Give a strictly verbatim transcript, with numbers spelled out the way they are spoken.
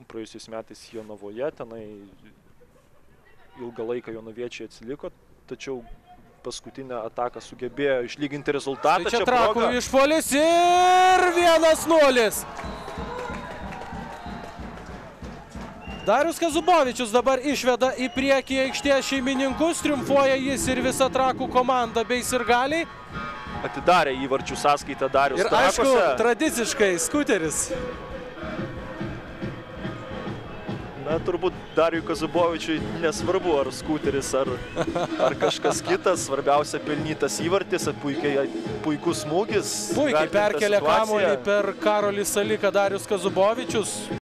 praėjusiais metais Jonavoje, tenai ilgą laiką jonaviečiai atsiliko, tačiau paskutinę ataką sugebėjo išlyginti rezultatą. Tai čia Trakų išpuolis ir vienas nulis. Darius Kazubovičius dabar išveda į priekį aikštės šeimininkus, triumfuoja jis ir visa Trakų komanda bei sirgaliai. Atidarė įvarčių sąskaitą Darius ir Trakuose. Ir aišku, tradiciškai skuteris. Na, turbūt Dariui Kazubovičiui nesvarbu, ar skuteris, ar, ar kažkas kitas. Svarbiausia pelnytas įvartis, puikiai, puikus smūgis. Puikiai perkelė kamuolį per Karolį Saliką Darius Kazubovičius.